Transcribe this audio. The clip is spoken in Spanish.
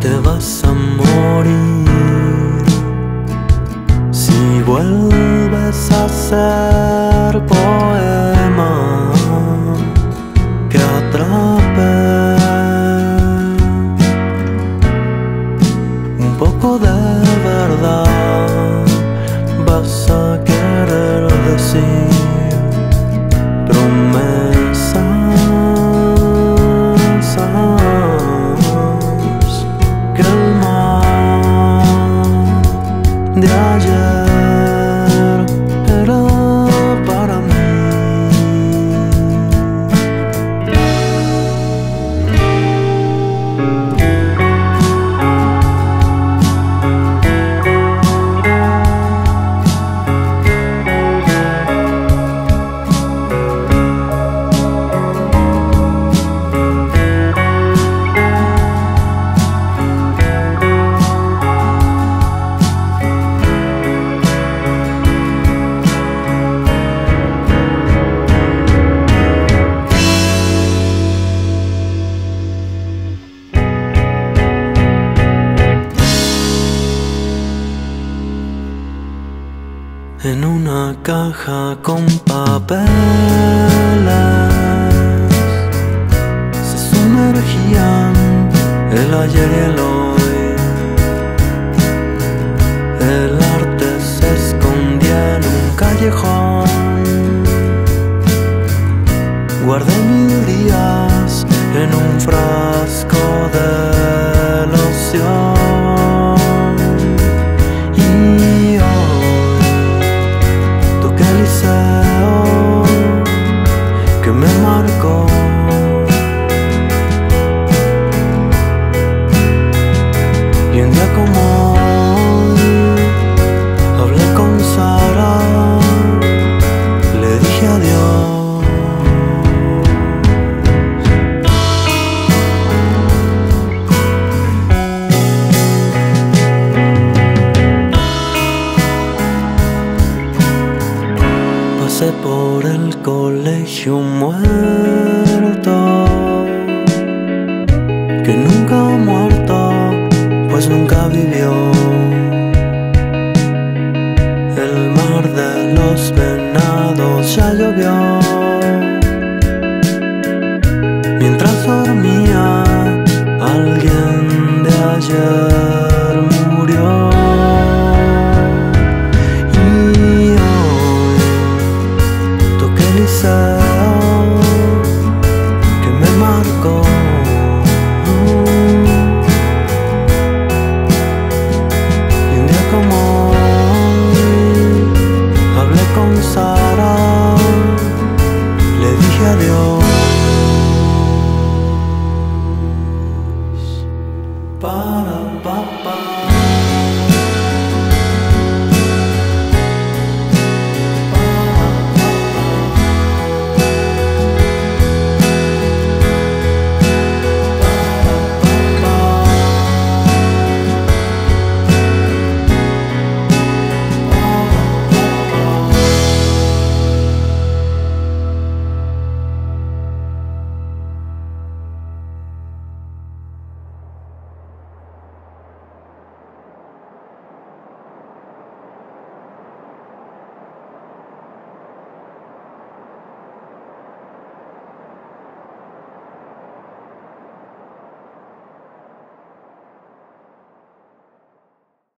te vas a morir si vuelves a ser poema que atrape un poco de verdad. Vas a querer decir promesas que el mar de ayer era para mí. En una caja con papeles se sumergían el ayer y el hoy. El arte se escondía en un callejón. Guardé 1000 días en un frasco de loción. Que me marcó y un día como hoy hablé con Sara, le dije adiós. Pasé por el colegio muerto, que nunca ha muerto, pues nunca vivió. El mar de los venados ya llovió. Mientras dormía, alguien de ayer murió. Y hoy toqué el